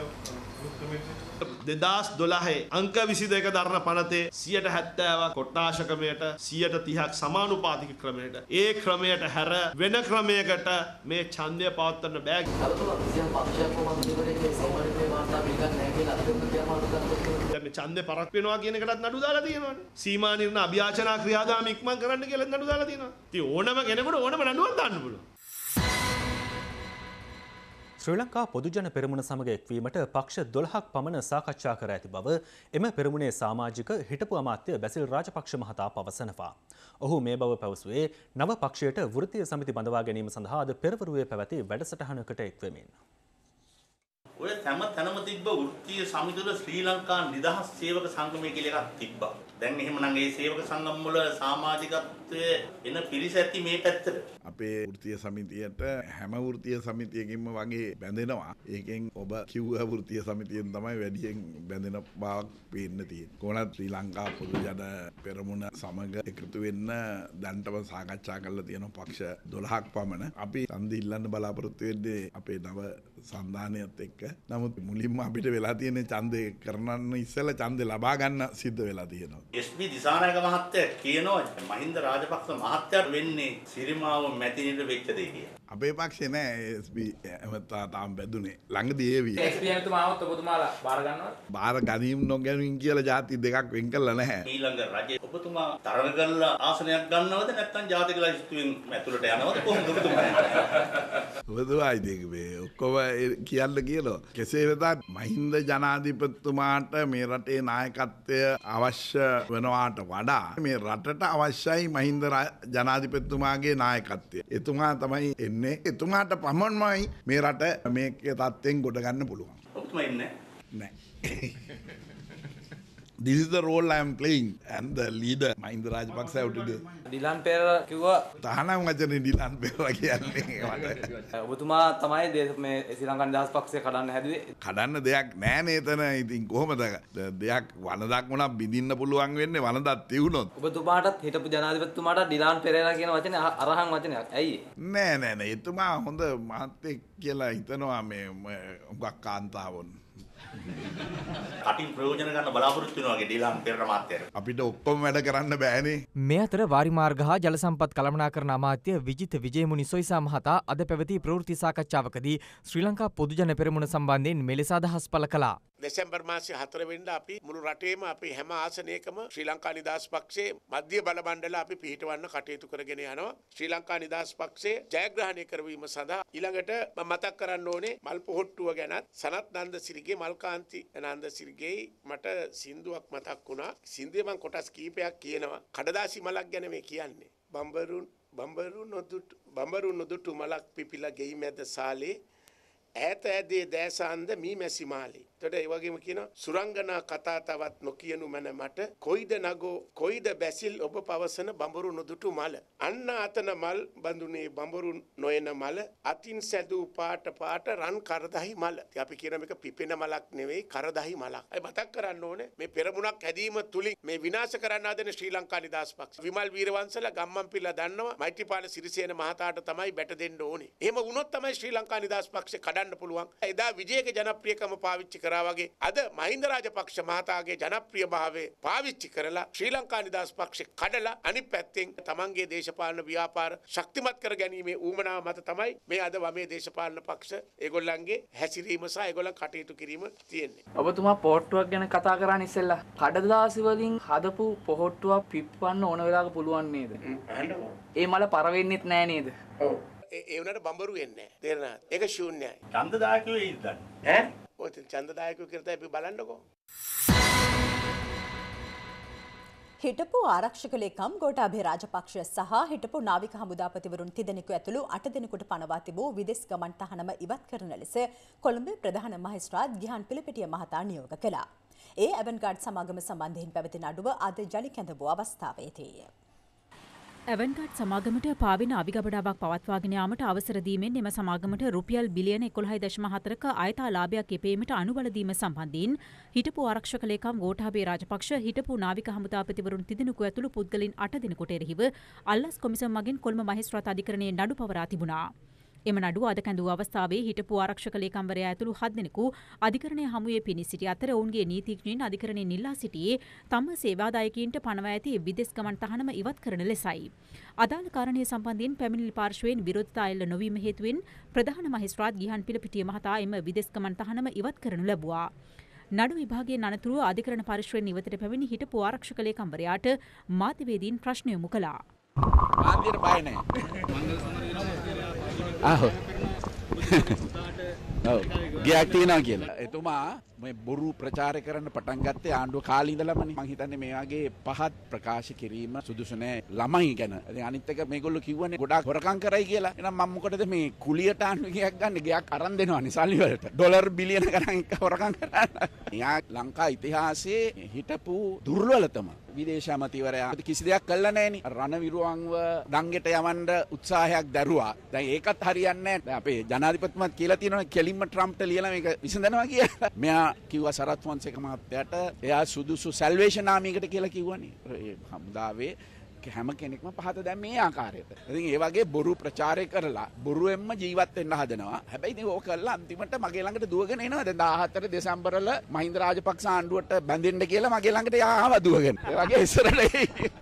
2012 අංක 22 දරන පනතේ 70%ක් කොට්ටාශ ක්‍රමයට 130ක් සමානුපාතික ක්‍රමයට ඒ ක්‍රමයට හැර වෙන ක්‍රමයකට මේ ඡන්දය පවත්වන්න බෑ. දැන් මේ ඡන්දේ පරක් වෙනවා කියන එකටත් නඩු දාලා තියෙනවානේ. සීමා නිර්ණ අභියාචනා ක්‍රියාදාම ඉක්මන් කරන්න කියලා නඩු දාලා තියෙනවා. ඉතින් ඕනම කෙනෙකුට ඕනම නඩුවක් දාන්න පුළුවන්. ශ්‍රී ලංකා පොදුජන පෙරමුණ සමග එක්වීමට පක්ෂ 12ක් පමණ සාකච්ඡා කර ඇති බව එම පෙරමුණේ සමාජික හිටපු අමාත්‍ය බැසිල් රාජපක්ෂ මහතා පවසනවා. ඔහු මේ බව පැවසුවේ නව පක්ෂයට වෘත්තීය සමිති බඳවා ගැනීම සඳහා අද පෙරවරුවේ පැවති වැඩසටහනකට එක්වෙමින්. ඔය තම තනම තිබ්බ වෘත්තීය සමිතිවල ශ්‍රී ලංකා නිදහස් සේවක සංගමය කියලා එකක් තිබ්බා. දැන් එහෙමනම් ඒ සේවක සංගම් වල සමාජිකත්වයේ එන පිරිස ඇති මේ පැත්තට. අපේ වෘත්තීය සමිතියට හැම වෘත්තීය සමිතියකින්ම වගේ බැඳෙනවා. ඒකෙන් ඔබ කිව්ව වෘත්තීය සමිතියෙන් තමයි වැඩියෙන් බැඳෙන බවක් පේන්න තියෙන්නේ. කොහොමද ශ්‍රී ලංකා පොදු ජන පෙරමුණ සමග එකතු වෙන්න දැන්ටම සාකච්ඡා කරලා තියෙන පක්ෂ 12ක් පමණ. අපි ඡන්ද ඉල්ලන්න බලාපොරොත්තු වෙන්නේ අපේ නව සන්ධානයත් එක්ක. නමුත් මුලින්ම අපිට වෙලා තියෙන ඡන්දේ කරනන්න ඉස්සෙල්ලා ඡන්දේ ලබා ගන්න සිද්ධ වෙලා තියෙනවා. එස්.පී. දිසානායක මහත්තයා කියනවා මහින්ද රාජපක්ෂ මහත්තයාට වෙන්නේ සිරිමාව මැතිනිට වෙච්ච දේ කියලා. අපේ පක්ෂේ නෑ එස්.පී. එමෙතා තාම බැදුනේ. ළඟදී ඒවි. එස්.පී. එතුමාවත් ඔබතුමාලා බාර ගන්නවද? බාර ගැනීම නොගැනීම කියලා ಜಾති දෙකක් වෙන් කරලා නැහැ. ඊළඟ රජේ ඔබතුමා තරඟ කරලා ආසනයක් ගන්නවද නැත්නම් ජාතික ලයිස්තුවෙන් ඇතුළට යනවද කොහොමද ඔබතුමා? ඔබතුමා ඉතින් මේ ඔක්කොම කියන්න කියනවා. කෙසේ වෙතත් මහින්ද ජනාධිපතිතුමාට මේ රටේ නායකත්වය අවශ්‍ය වෙනවාට වඩා මේ රටට අවශ්‍යයි මහින්ද ජනාධිපතිතුමාගේ නායකත්වය. එතුමා තමයි එන්නේ. එතුමාට පමණමයි මේ රට මේකේ තත්ත්වෙන් ගොඩ ගන්න පුළුවන්. ඔබතුමා ඉන්නේ නැහැ. This is the role I am playing and the leader Mahinda Rajapaksa have to do. Dilan Perera කිව්වා තහනම් වචනේ ඩිලන් පෙරේරා කියන්නේ මට. ඔබතුමා තමයි මේ ශ්‍රී ලංකා නිදහස් පක්ෂය කඩන්න හැදුවේ. කඩන්න දෙයක් නැහැ නේ එතන. ඉතින් කොහොමද දෙයක් වනදක් වුණා බිඳින්න පුළුවන් වෙන්නේ වනදක් තියුණොත්. ඔබතුමාටත් හිටපු ජනාධිපතිතුමාට ඩිලන් පෙරේරා කියන වචනේ අරහන් වචනයක්. ඇයි නෑ එතුමා හොඳ මහත්තයෙක් කියලා හිතනවා මේ උගක් කාන්තාවොන්. කටින් ප්‍රයෝජන ගන්න බලාපොරොත්තු වෙනවා වගේ ඩිලන් පෙරේරා මහත්තයා. අපිට ඔක්කොම වැඩ කරන්න බෑනේ. මේ අතර වාරිමාර්ග හා ජල සම්පත් කළමනාකරණ අමාත්‍ය විජිත විජේමුනි සොයිසා මහතා අද පැවති ප්‍රවෘත්ති සාකච්ඡාවකදී ශ්‍රී ලංකා පොදුජන පෙරමුණ සම්බන්ධයෙන් මෙලෙස අදහස් පළ කළා. දෙසැම්බර් මාසේ 4 වෙනිදා අපි මුළු රටේම අපි හැම ආසනයකම ශ්‍රී ලංකා නිදහස් පක්ෂයේ මධ්‍ය බල මණ්ඩල අපි පිහිටවන්න කටයුතු කරගෙන යනවා. ශ්‍රී ලංකා නිදහස් පක්ෂයේ ජයග්‍රහණය කරවීම සඳහා ඊළඟට මම මතක් කරන්න ඕනේ මල් පොහොට්ටුව ගැනත් සනත් නන්දසිරිගේ මල්කාන්ති නන්දසිරිගේ මට සින්දුවක් මතක් වුණා. සින්දුවේ මම කොටස් කීපයක් කියනවා. කඩදාසි මලක් ගැන මේ කියන්නේ. බම්බරු නොදුටු මලක් පිපිලා ගෙයි මැද සාලේ ඈත ඇදේ දෑසාන්ද මී මැසි මාලේ. එතකොට ඒ වගේම කියනවා සුරංගනා කතා තවත් නොකියනු මන මට කොයිද නගෝ කොයිද බැසිල් ඔබ පවසන බඹරු නොදුටු මල. අන්න අතන මල් බඳුනේ බඹරු නොයන මල අතින් සැදූ පාට රන් කරදහි මල. ඉතින් අපි කියන මේක පිපෙන මලක් නෙවෙයි කරදහි මලක්. අය මතක් කරන්න ඕනේ මේ පෙරමුණක් හැදීම තුලින් මේ විනාශ කරන්න හදන ශ්‍රී ලංකා නිදහස් පක්ෂ. විමල් වීරවංශලා ගම්මන්පිල්ලා දන්නවා මෛත්‍රීපාල සිරිසේන මහතාට තමයි බැට දෙන්න ඕනේ. එහෙම වුණොත් තමයි ශ්‍රී ලංකා නිදහස් පක්ෂ කඩන්න පුළුවන්. එදා විජේගේ ජනප්‍රියකම පාවිච්චි කරා වගේ අද මහින්ද රාජපක්ෂ මහතාගේ ජනප්‍රියභාවය පාවිච්චි කරලා ශ්‍රී ලංකා නිදහස් පක්ෂ කඩලා අනිත් පැත්තෙන් තමන්ගේ දේශපාලන ව්‍යාපාර ශක්තිමත් කර ගැනීමේ ඌමනාව මත තමයි මේ අද වමේ දේශපාලන පක්ෂ ඒගොල්ලන්ගේ හැසිරීම සහ ඒගොල්ලන් කටයුතු කිරීම තියෙන්නේ. ඔබතුමා පොහොට්ටුවක් ගැන කතා කරන්නේ ඉස්සෙල්ලා කඩදාසි වලින් හදපු පොහොට්ටුවක් පිප්පන්න ඕන වෙලාවක පුළුවන් නේද? ඒ මල පර වෙන්නෙත් නෑ නේද? ඔව්. ඒ උනට බම්බරු වෙන්නේ නෑ. තේරෙනවද? ඒක ශූන්‍යයි. ඡන්දදායකයෝ ඉදන්. ඈ? ඔය ඡන්දදායකයෝ කියලා අපි බලන්නකෝ. හිටපු ආරක්ෂක ලේකම් ගෝඨාභය රාජපක්ෂ සහ හිටපු නාවික හමුදාපතිවරුන් 3 දෙනෙකු ඇතුළු 8 දෙනෙකුට පනවා තිබූ විදේශ ගමන් තහනම ඉවත් කරන ලෙස කොළඹ ප්‍රධාන මහේස්ත්‍රාත් ගිහාන් පිළිපිටිය මහතා නියෝග කළා. ඒ ඇවන්ගාඩ් සමාගම සම්බන්ධයෙන් පැවති නඩුව අද ජලි කැඳවූ අවස්ථාවේදී ඇවන්ගාඩ් සමාගමට පාවින අවිගබඩාවක් පවත්වාගෙන යාමට අවසර දීමෙන් එම සමාගමට රුපියල් බිලියන 11.4ක අයථාලාභයක් ගෙපීමට අනුබල දීම සම්බන්ධයෙන් හිටපු ආරක්ෂක ලේකම් ගෝඨාභය රාජපක්ෂ හිටපු නාවික හමුදාපතිවරුන් 3 දෙනෙකු ඇතුළු පුද්ගලයන් 8 දෙනෙකුට එරෙහිව අල්ලස් කොමිසම මගින් කොළඹ මහේස්ත්‍රාත් අධිකරණයේ නඩු පවරා තිබුණා. එම නඩුව අද කැඳවූ අවස්ථාවේ හිටපු ආරක්ෂක ලේකම්වරයා ඇතුළු 7 දෙනෙකු අධිකරණයේ හමුවේ පිණි සිටි අතර ඔවුන්ගේ නීතිඥයින් අධිකරණයෙන් ඉල්ලා සිටියේ තම සේවාදායකයින්ට පනවා ඇති විදේශ ගමන් තහනම ඉවත් කරන ලෙසයි. අදාළ කාරණය සම්බන්ධයෙන් පැමිණිලි පාර්ශ්වයෙන් විරෝධතා එල්ල නොවීම හේතුවෙන් ප්‍රධාන මහේස්ත්‍රාත් ගිහාන් පිළිපිටිය මහතා එම විදේශ ගමන් තහනම ඉවත් කරනු ලැබුවා. නඩු විභාගයේ අනතුරුව අධිකරණ පරිශ්‍රයෙන් ඉවතට පැමිණි හිටපු ආරක්ෂක ලේකම්වරයාට මාධ්‍යවේදීන් ප්‍රශ්න යොමු කළා. මාධ්‍යට බය නැහැ. ආහ්. ඔව්. ගියක් තියනවා කියලා. එතුමා මේ බොරු ප්‍රචාරය කරන්න පටන් ගත්තේ ආණ්ඩුව කාලේ ඉඳලමනේ. මං හිතන්නේ මේ වගේ පහත් ප්‍රකාශ කිරීම සුදුසු නෑ ළමයි ගැන. ඉතින් අනිත් එක මේගොල්ලෝ කිව්වනේ ගොඩාක් හොරකම් කරයි කියලා. එහෙනම් මම මොකටද මේ කුලියට ආණ්ඩුව ගියක් ගන්න ගියක් අරන් දෙනවනේ සල්ලි වලට. ඩොලර් බිලියන ගණන් එක හොරකම් කරන්න. යා ලංකා ඉතිහාසයේ හිටපු දුර්වලතම විදේශ ඇමතිවරයා කිසි දෙයක් කළා නෑනේ. රණවිරුවන්ව දංගෙට යවන්න උත්සාහයක් දැරුවා. දැන් ඒකත් හරියන්නේ නෑ. අපේ ජනාධිපතිතුමාත් කියලා තියෙනවා කෙලින්ම ට්‍රම්ප්ට ලියලා මේක විසඳනවා කියලා. මෙයා කිව්වා සරත් ෆොන්සේක මහත්තයාට එයා සුදුසු සැල්වේෂන් ආමියකට කියලා කිව්වනේ. ඒ හමුදාවේ හැම කෙනෙක්ම පහත දැන් මේ ආකාරයට. ඉතින් ඒ වගේ බොරු ප්‍රචාරය කරලා බොරුවෙන්ම ජීවත් වෙන්න හදනවා. හැබැයි ඉතින් ඕක කරලා අන්තිමට මගේ ළඟට දුවගෙන එනවා. දැන් 14 දෙසැම්බර් වල මහින්ද රාජපක්ෂ ආණ්ඩුවට බැඳෙන්න කියලා මගේ ළඟට ආවා දුවගෙන. ඒ වගේ ඉස්සරට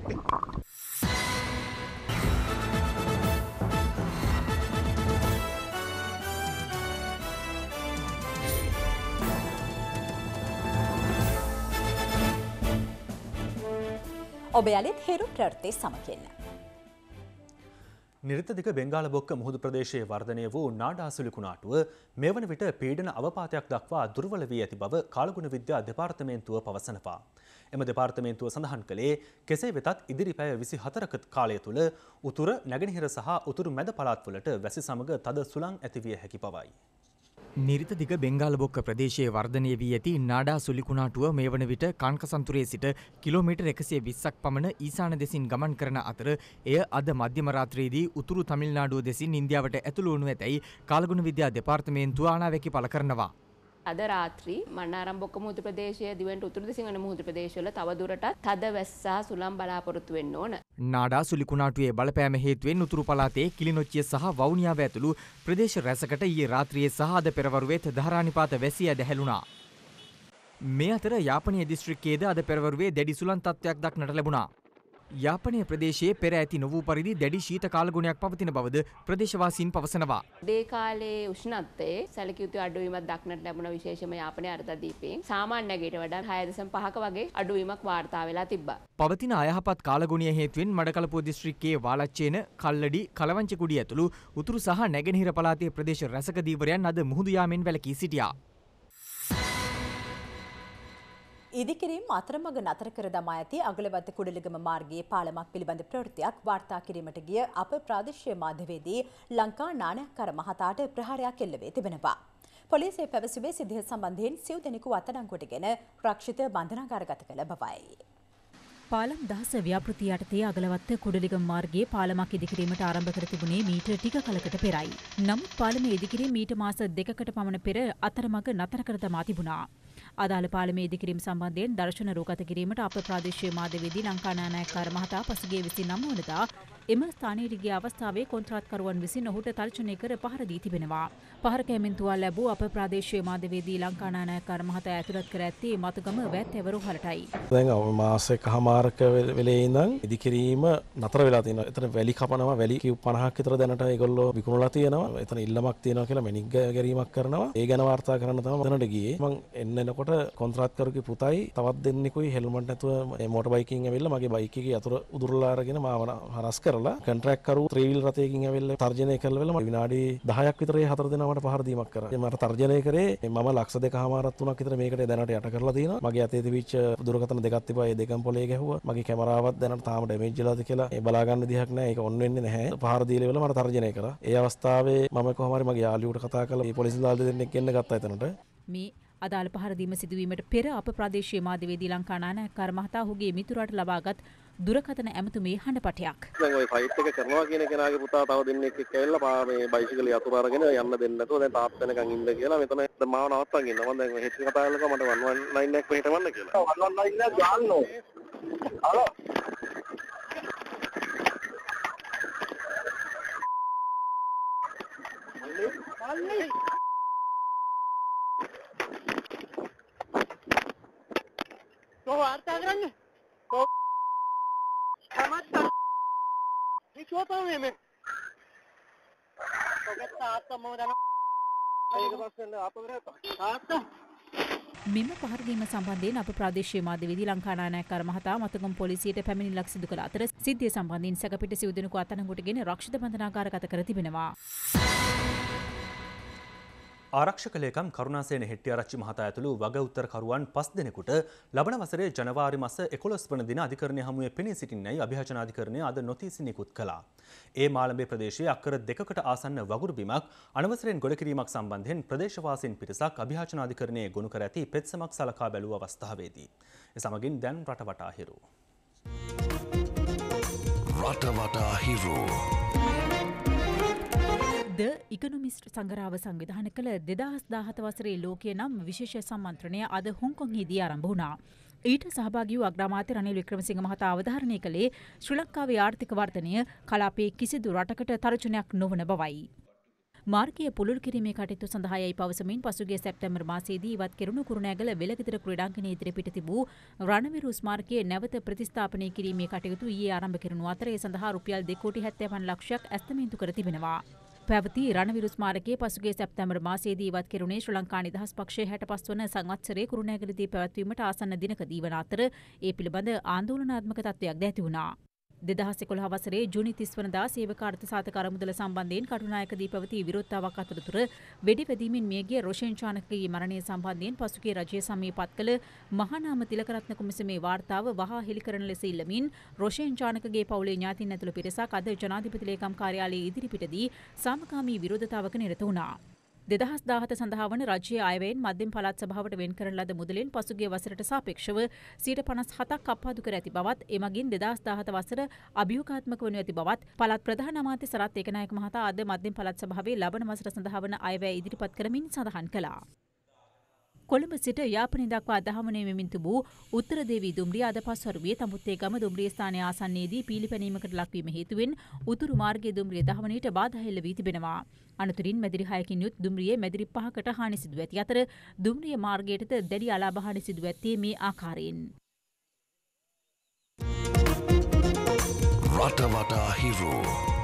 ඔබ යළිත් හිරු ප්‍රවෘත්ති සමගින්. නිර්තදික බෙන්ගාල බොක්ක මුහුදු ප්‍රදේශයේ වර්ධනය වූ නාඩාසුලි කුණාටුව මෙවන විට පීඩන අවපාතයක් දක්වා දුර්වල වී ඇති බව කාලගුණ විද්‍යා දෙපාර්තමේන්තුව පවසනවා. එම දෙපාර්තමේන්තුව සඳහන් කළේ කෙසේ වෙතත් ඉදිරි පැය 24ක කාලය තුළ උතුර නැගෙනහිර සහ උතුරු මැද පළාත්වලට වැසි සමග තද සුළං ඇතිවිය හැකි බවයි. නිරිත දිග බෙංගාල බොක්ක ප්‍රදේශයේ වර්ධනය වී ඇති නාඩා සුලිකුණාටුව මේ වන විට කාන්කසන්තුරේ සිට කිලෝමීටර් 120ක් පමණ ඊසාන දෙසින් ගමන් කරන අතර එය අද මධ්‍යම රාත්‍රියේදී උතුරු තමිල්නාඩුව දෙසින් ඉන්දියාවට ඇතුළු වනු ඇතැයි කාලගුණ විද්‍යා දෙපාර්තමේන්තුව ආණාවැකි පළ කරනවා. අද රාත්‍රී මන්නාරම් බොක්ක මුහුදු ප්‍රදේශයේ දිවෙන්ට උතුරු දිසිංහන මුහුදු ප්‍රදේශවල තව දුරටත් තද වැස්ස සහ සුළං බලාපොරොත්තු වෙන්න ඕන. නාඩා සුලිකුණාටුවේ බලපෑම හේතුවෙන් උතුරු පළාතේ කිලිනොච්චිය සහ වවුනියාව ඇතුළු ප්‍රදේශ රැසකට ඊයේ රාත්‍රියේ සහ අද පෙරවරුවේත් ධාරානිපාත වැසිය දැහැළුණා. මේ අතර යාපනීය දිස්ත්‍රික්කයේද අද පෙරවරුවේ දැඩි සුළං තත්ත්වයක් දක්නට ලැබුණා. යාපනය ප්‍රදේශයේ පෙර ඇති නොවූ පරිදි දැඩි ශීත කාලගුණයක් පවතින බවද ප්‍රදේශවාසීන් පවසනවා. උදේ කාලේ උෂ්ණත්වයේ සැලකිය යුතු අඩුවීමක් දක්නට ලැබුණ විශේෂම යාපනයේ අර්ධදීපයෙන් සාමාන්‍ය නැගීට වඩා 6.5ක වගේ අඩුවීමක් වාර්තා වෙලා තිබ්බා. පවතින අයහපත් කාලගුණය හේතුවෙන් මඩකලපුව දිස්ත්‍රික්කයේ වාලච්චේන, කල්ලඩි, කලවංචකුඩිය ඇතුළු උතුරු සහ නැගෙනහිර පළාතේ ප්‍රදේශ රැසක දීවරයන් අද මුහුදු යාමෙන් වැළකී සිටියා. ඉදිකිරීම් අතරමඟ නතර කර දමා ඇති අගලවත්ත කුඩලිගම මාර්ගයේ පාලමක් පිළිබඳ ප්‍රවෘත්තියක් වාර්තා කිරීමට ගිය අප ප්‍රාදේශීය මාධ්‍යවේදී ලංකා නාණයක්කර මහතාට ප්‍රහාරයක් එල්ල වී තිබෙනවා. පොලිසිය පැවසුවේ සිද්ධිය සම්බන්ධයෙන් සිව් දෙනෙකු අත්අඩංගුවටගෙන රක්ෂිත බන්ධනාගාරගත කළ බවයි. පාලම් දහස ව්‍යාපෘති යටතේ අගලවත්ත කුඩලිගම මාර්ගයේ පාලමක් ඉදිකිරීමට ආරම්භ කර තිබුණේ මීටර් ටික කලකට පෙරයි. නමුත් පාලමේ ඉදිකිරීම මීට මාස 2කට පමණ පෙර අතරමඟ නතර කර දමා තිබුණා. අදාළ පාලමේ ඉදිකිරීම සම්බන්ධයෙන් දර්ශන රූගත කිරීමට අප ප්‍රාදේශීය මාධ්‍යවේදී ලංකා නානායක්කාර මහතා පසුගිය 29 වනදා එම ස්ථානයට ගිය අවස්ථාවේ කොන්ත්‍රාත්කරුවන් විසින් ඔහුට තර්ජනය කර පහර දී තිබෙනවා. පහර කැමෙන් තුවාල ලැබූ අප ප්‍රාදේශීය මාධ්‍යවේදී ලංකා නානායක්කාර මහතා ඇතුළත් කර ඇත්තේ මතුගම වැත්තැවරු හරටයි. දැන් මාසෙකමාරක වෙලේ ඉඳන් ඉදිකිරීම නතර වෙලා තියෙනවා. එතන වැලි කපනවා, වැලි කිව් 50ක් විතර දැනට ඒගොල්ලෝ විකුණලා තියෙනවා. එතන ඉල්ලමක් තියෙනවා කියලා මැණික් ගැරීමක් කරනවා. ඒ ගැන වාර්තා කරන්න තමයි මම එතනට ගියේ. මම එනකොට කොන්ත්‍රාත්කරුගේ පුතයි තවත් දෙන්නෙකුයි හෙල්මට් නැතුව මෝටර් බයිකින් ඇවිල්ලා මගේ බයික් එකේ අතුර උදුරලා අරගෙන මාව හරස් කරලා කොන්ට්‍රැක්ට් කරු ත්‍රිවිල් රථයකින් ඇවිල්ලා තර්ජනය කළා මම විනාඩි 10ක් විතර ඒ හතර දෙනා මට පහර දීමක් කරා. මට තර්ජනය කරේ මම ලක්ෂ 2.5ක් 3ක් විතර මේකට දැනට යට කරලා තියෙනවා. මගේ අතේ තිබිච්ච දුරකථන දෙකක් තිබා ඒ දෙකම පොලේ ගැහුවා. මගේ කැමරාවත් දැනට තාම ඩැමේජ් වෙලාද කියලා ඒ බලා ගන්න දෙයක් නැහැ. ඒක ඔන් වෙන්නේ නැහැ. පහර දීලා ඉවරලා මට තර්ජනය කරා. ඒ අවස්ථාවේ මම කොහොම හරි මගේ යාළුවට කතා කරලා මේ පොලිසිය දාලා දෙන්නෙක් එන්න ගත්තා එතනට. මේ අදාළ පහර දීම සිදුවීමට පෙර අප ප්‍රාදේශීය මාධ්‍යවේදී ලංකා නානායක්කාර මහතා ඔහුගේ මිතුරාට ලබාගත් දුරකථන ඇමතුමේ හඬපටයක්. දැන් ওই ෆයිට් එක කරනවා කියන කෙනාගේ පුතා තව දෙන්නෙක් එක්ක ඇවිල්ලා මේ බයිසිකලේ අතුර අරගෙන යන්න දෙන්නේ නැතුව දැන් තාත් වෙනකන් ඉන්න කියලා මෙතන මාව නවත්තන් ඉන්නවා. මම දැන් හෙට කතා කරලා මට 119 එකක් මෙහෙටවන්න කියලා. 119 එක ගන්න ඕනේ. හලෝ. මල්ලි वार्ता करන්නේ तो समझ ये क्यों तो है मैं तो कहता आता मोदन एक बार से आप रहता आता මෙම පහර දීම සම්බන්ධයෙන් අප ප්‍රාදේශීය මාධ්‍යවේදී ලංකා නානායක්කාර මහතා මතුගම පොලිසියට පැමිණිල්ලක් සිදු කළ අතර සිද්ධිය සම්බන්ධයෙන් සැකපිට සිව් දෙනෙකු අත්අඩංගුවටගෙන රක්ෂිත බන්ධනාගාරගත කර තිබෙනවා. ආරක්ෂක ලේකම් කරුණාසේන හෙට්ටිආරච්චි මහතා ඇතුළු වග උත්තරකරුවන් 5 දෙනෙකුට ලබන වසරේ ජනවාරි මාස 11 වන දින අධිකරණය හමුවේ පෙනී සිටින්නයි අභියාචන අධිකරණය අද නොතීස් නිකුත් කළා. ඒ මාළඹේ ප්‍රදේශයේ අක්කර 2කට ආසන්න වගුරු බිමක් අනවසරයෙන් ගොඩ කිරීමක් සම්බන්ධයෙන් ප්‍රදේශවාසීන් පිරිසක් අභියාචන අධිකරණයේ ගොනු කර ඇති පෙත්සමක් සලකා බැලූ අවස්ථාවේදී ඒ සමගින් දැන් රටවටා හිරු. රටවටා හිරු ද ඉකොනොමිස්ට් සංගරාව සංවිධාන කළ 2017 වසරේ ලෝකයේ නම් විශේෂ සම්මන්ත්‍රණය අද හොංකොංහිදී ආරම්භ වුණා. ඊට සහභාගී වූ අග්‍රාමාත්‍ය රනිල් වික්‍රමසිංහ මහතා අවධාරණය කළේ ශ්‍රී ලංකාවේ ආර්ථික වර්ධනය කලාපයේ කිසිදු රටකට තර්ජනයක් නොවන බවයි. මාර්ගය පුළුල් කිරීමේ කටයුතු සඳහා යයි පවසමින් පසුගිය සැප්තැම්බර් මාසයේදී ඉවත් කෙරුණු කුරුණෑගල වෙලගෙදර ක්‍රීඩාංගණයේ ඉදිරිපිට තිබූ රණවිරු ස්මාරකයේ නැවත ප්‍රතිස්ථාපනය කිරීමේ කටයුතු ඊයේ ආරම්භ කෙරුණු අතර ඒ සඳහා රුපියල් 2.75 ලක්ෂයක් ඇස්තමේන්තු කර තිබෙනවා. පැවති රණවිරු ස්මාරකයේ පසුගිය සැප්තැම්බර් මාසයේදී ඉවත් කෙරුණේ ශ්‍රී ලංකා නිදහස් පක්ෂයේ 65 වන සංවත්සරයේ කුරුණෑගලදී පැවැත්වීමට ආසන්න දිනකදී වන අතර ඒ පිළිබඳ ආందోලනාත්මක තත්ත්වයක් ද ඇති වුණා. 2011 වසරේ ජූනි 30 වනදා සේවක අර්ථ සාධක අරමුදල සම්බන්ධයෙන් කටුනායකදී පැවති විරෝධතාවක් අතරතුර වෙඩි වැදීමෙන් මියගිය රොෂෙන් චානකගේ මරණය සම්බන්ධයෙන් පසුගිය රජය සමීපත් කළ මහානාම තිලකරත්න කොමිසමේ වාර්තාව වහා හෙළි කරන ලෙස ඉල්ලමින් රොෂෙන් චානකගේ පවුලේ ඥාතීන් ඇතුළු පිරිසක් අද ජනාධිපති ලේකම් කාර්යාලයේ ඉදිරිපිටදී සාමකාමී විරෝධතාවක නිරත වුණා. 2017 සඳහා වන රජයේ අයවැයෙන් මධ්‍යම පළාත් සභාවට වෙන් කරන ලද මුදලින් පසුගිය වසරට සාපේක්ෂව 57%ක් අපහාදු කර ඇති බවත් එමගින් 2017 වසර අභියෝගාත්මක වනු ඇති බවත් පළාත් ප්‍රධාන අමාත්‍ය සරත් ඒකනායක මහතා අද මධ්‍යම පළාත් සභාවේ ලබන වසර සඳහා වන අයවැය ඉදිරිපත් කරමින් සඳහන් කළා. කොළඹ සිට යාපනය දක්වා අදහමනය වෙමින් තිබූ උත්තර දේවී දුම්රිය අද පස්වරුවේ තමුත්තේගම දුම්රිය ස්ථානයේ ආසන්නයේදී පීලිපැනීමකට ලක්වීම හේතුවෙන් උතුරු මාර්ගයේ දුම්රිය දහවනයට බාධා එල්ල වී තිබෙනවා. අනතුරින් මැදිරි 6කින් යුත් දුම්රියේ මැදිරි 5කට හානි සිදු ඇති අතර දුම්රිය මාර්ගයටද දැඩි අලාභ හානි සිදු ඇත්තේ මේ ආකාරයෙන්. රටවටා හිරු.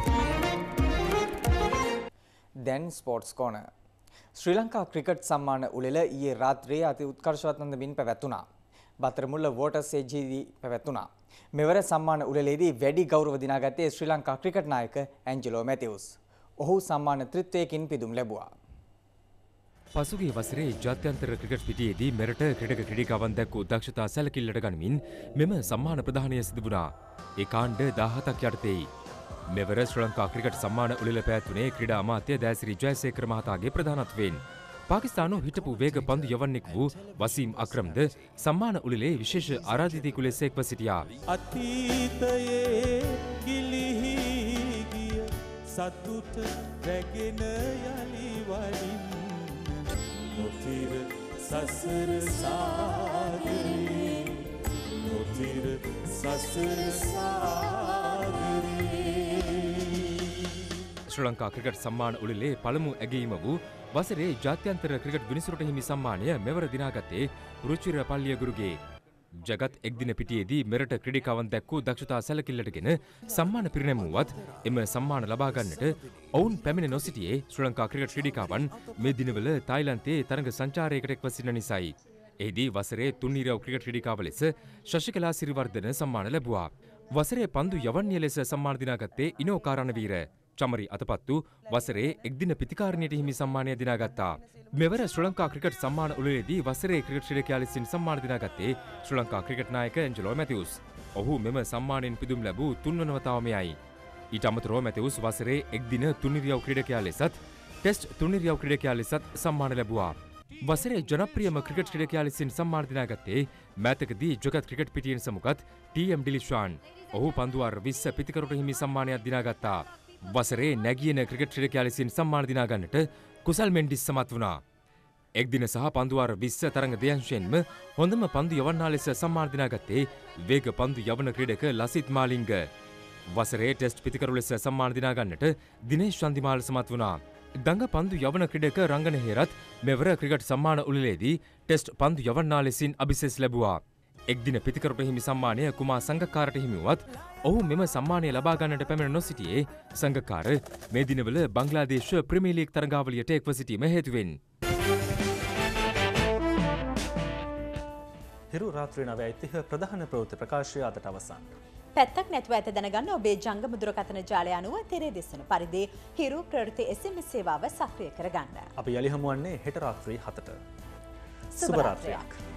දැන් sports corner. Sri Lanka cricket සම්මාන උළෙල ඊයේ රාත්‍රියේ අති උත්කර්ෂවත් නන්දමින් පැවැත්වුණා. බත්තරමුල්ල වෝටර්ස් එජ්ජේදී පැවැත්වුණා. මෙවර සම්මාන උළෙලේදී වැඩි ගෞරව දිනාගත්තේ ශ්‍රී ලංකා ක්‍රිකට් නායක ඇන්ජලෝ මැතිව්ස්. ඔහු සම්මාන ත්‍රිත්වයකින් පිදුම් ලැබුවා. පසුගිය වසරේ ජාත්‍යන්තර ක්‍රිකට් පිටියේදී මෙරට ක්‍රීඩක ක්‍රීඩිකාවන් දැක්වූ දක්ෂතා සැලකිල්ලට ගනිමින් මෙම සම්මාන ප්‍රදානය සිදු වුණා. ඒ කාණ්ඩ 17ක් යටතේයි. මෙවර ශ්‍රී ලංකා ක්‍රිකට් සම්මාන උළෙල පැවැත්වුණේ ක්‍රීඩා අමාත්‍ය දෑසිරි ජයසේකර මහතාගේ ප්‍රධානත්වයෙන්. පාකිස්තානු හිටපු වේග පන්දු යවන්නෙක් වූ වසීම් අක්‍රම්ද සම්මාන උළෙලේ විශේෂ ආරාධිතයෙකු ලෙස එක්ව සිටියා. අතීතයේ ගිලිහි ගිය සතුට රැගෙන යලි වඩින් නොතිර සසර සාගරේ නොතිර සසර සාගරේ. ශ්‍රී ලංකා ක්‍රිකට් සම්මාන උළෙලේ පළමු ඇගීම වූ වසරේ ජාත්‍යන්තර ක්‍රිකට් විනිසුරට හිමි සම්මානය මෙවර දිනාගත්තේ රුචිර පල්ලියගුරුගේ. ජගත් එක්දින පිටියේදී මෙරට ක්‍රීඩිකාවන් දැක්වූ දක්ෂතා සැලකිල්ලටගෙන සම්මාන පිරිනැමුවත් එම සම්මාන ලබා ගන්නට ඔවුන් පැමිණ නොසිටියේ ශ්‍රී ලංකා ක්‍රිකට් ක්‍රීඩිකාවන් මේ දිනවල තායිලන්තයේ තරඟ සංචාරයකට එක්ව සිටින නිසායි. එහිදී වසරේ තුන්නිරව් ක්‍රිකට් ක්‍රීඩිකාව ලෙස ශශිකලා සිරිවර්ධන සම්මාන ලැබුවා. වසරේ පන්දු යවන්නිය ලෙස සම්මාන දිනාගත්තේ ඉනෝකා රණවීර. චමරි අතපත්තු වසරේ එක්දින පිතිකාරණයට හිමි සම්මානය දිනාගත්තා. මෙවර ශ්‍රී ලංකා ක්‍රිකට් සම්මාන උළෙලේදී වසරේ ක්‍රිකට් ක්‍රීඩකයා ලෙසින් සම්මාන දිනාගත්තේ ශ්‍රී ලංකා ක්‍රිකට් නායක ඇන්ජලෝ මැතිව්ස්. ඔහු මෙම සම්මානයෙන් පිදුම් ලැබූ තුන්වන වතාව මෙයයි. ඊට අමතරව මැතිව්ස් වසරේ එක්දින තුන්නිරියව් ක්‍රීඩකයා ලෙසත් ටෙස්ට් තුන්නිරියව් ක්‍රීඩකයා ලෙසත් සම්මාන ලැබුවා. වසරේ ජනප්‍රියම ක්‍රිකට් ක්‍රීඩකයා ලෙසින් සම්මාන දිනාගත්තේ මෑතකදී ජගත් ක්‍රිකට් පිටියෙන් සමුගත් ටීඑම් ඩිලිෂාන්. ඔහු පන්දුවාර 20 පිතිකරට හිමි සම්මානයක් දිනාගත්තා. වසරේ නැගියන ක්‍රිකට් ක්‍රීඩකයා ලෙසින් සම්මාන දිනා ගන්නට කුසල් මෙන්ඩිස් සමත් වුණා. එක්දින සහ පන්දුවාර 20 තරඟ දෙයන්ෂයෙන්ම හොඳම පන්දු යවන්නා ලෙස සම්මාන දිනාගත්තේ වේග පන්දු යවන ක්‍රීඩක ලසිත් මාලිංග. වසරේ ටෙස්ට් පිතිකරු ලෙස සම්මාන දිනා ගන්නට දිනේෂ් චන්දිමාල් සමත් වුණා. දඟ පන්දු යවන ක්‍රීඩක රංගන හේරත් මෙවර ක්‍රිකට් සම්මාන උළෙලේදී ටෙස්ට් පන්දු යවන්නා ලෙසින් අභිෂේක් ලැබුවා. එක්දින පිතිකරට හිමි සම්මානය කුමා සංඝකාරට හිමි වුවත් ඔහු මෙම සම්මානය ලබා ගන්නට පැමිණ නොසිටියේ සංඝකාර මේ දිනවල බංග්ලාදේශ ප්‍රීමියර් ලීග් තරගාවලියට එක්ව සිටීම හේතුවෙන්. හිරු රාත්‍රී 9:30 ප්‍රධාන ප්‍රවෘත්ති ප්‍රකාශය අදට අවසන්. පැත්තක් නැතුව ඇත දැනගන්න ඔබේ ජංගම දුරකථන ජාලය අනුව තෙරේ දෙසන පරිදි හිරු ප්‍රවෘත්ති SMS සේවාව සක්‍රිය කරගන්න. අපි යලි හමුවන්නේ හෙට රාත්‍රී 7ට. සුබ රාත්‍රියක්.